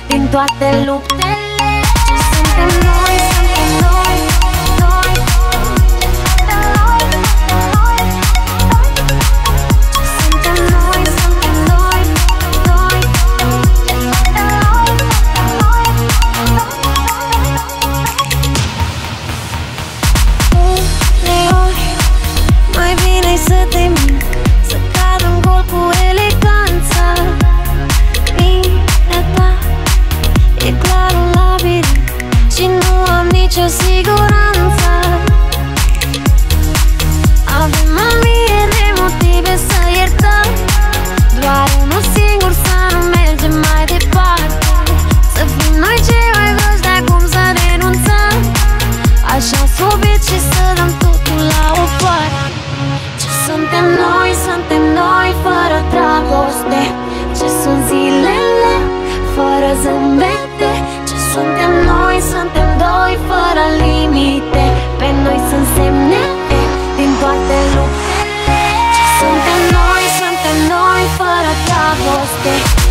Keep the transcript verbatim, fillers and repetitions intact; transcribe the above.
din toate luptele. Ce suntem noi, suntem noi, noi. Ce suntem noi, suntem noi, noi. Uneori mai bine să te mint, să cad în gol cu eleganța. Mintea ta e clar un labirint și nu am nicio siguranță. Avem o mie de motive să iertăm, doar unul singur să nu mergem mai departe. Să fim noi cei mai dragi, de acum să renunțăm. Așa s-o și să dăm totul la o parte. Ce suntem noi, suntem noi fără dragoste. Ce sunt zilele fără zâmbete. Ce suntem noi, suntem doi fără limite. Pe noi sunt semne din toate luptele. Ce suntem noi, suntem noi fără dragoste.